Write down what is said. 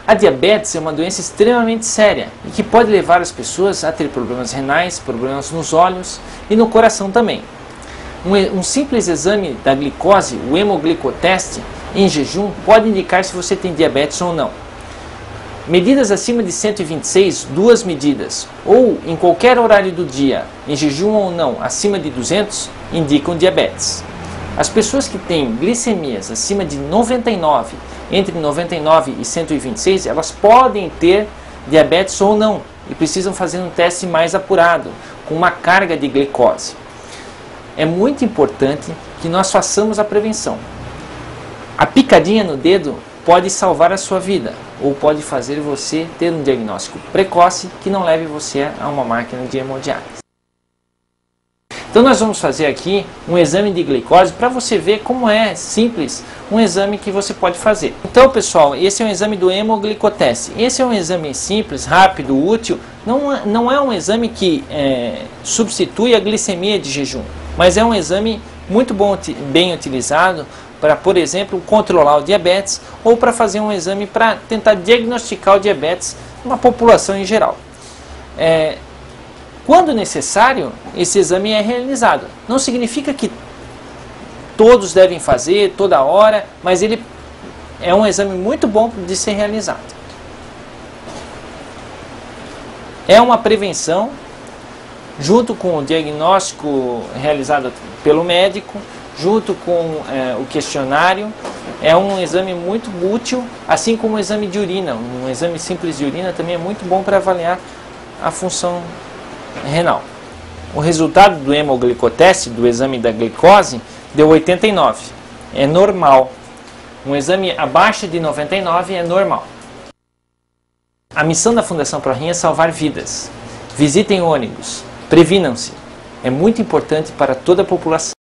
A diabetes é uma doença extremamente séria e que pode levar as pessoas a ter problemas renais, problemas nos olhos e no coração também. Um simples exame da glicose, o hemoglicoteste, em jejum, pode indicar se você tem diabetes ou não. Medidas acima de 126, duas medidas, ou em qualquer horário do dia, em jejum ou não, acima de 200, indicam diabetes. As pessoas que têm glicemias acima de 99, entre 99 e 126, elas podem ter diabetes ou não, e precisam fazer um teste mais apurado, com uma carga de glicose. É muito importante que nós façamos a prevenção. A picadinha no dedo pode salvar a sua vida, ou pode fazer você ter um diagnóstico precoce que não leve você a uma máquina de hemodiálise. Então nós vamos fazer aqui um exame de glicose para você ver como é simples um exame que você pode fazer. Então pessoal, esse é um exame do hemoglicoteste. Esse é um exame simples, rápido, útil. Não é um exame que substitui a glicemia de jejum, mas é um exame muito bem utilizado para, por exemplo, controlar o diabetes ou para fazer um exame para tentar diagnosticar o diabetes numa população em geral. Quando necessário, esse exame é realizado. Não significa que todos devem fazer, toda hora, mas ele é um exame muito bom de ser realizado. É uma prevenção, junto com o diagnóstico realizado pelo médico, junto com o questionário. É um exame muito útil, assim como o exame de urina. Um exame simples de urina também é muito bom para avaliar a função renal. O resultado do hemoglicoteste, do exame da glicose, deu 89. É normal. Um exame abaixo de 99 é normal. A missão da Fundação ProRim é salvar vidas. Visitem ônibus. Previnam-se. É muito importante para toda a população.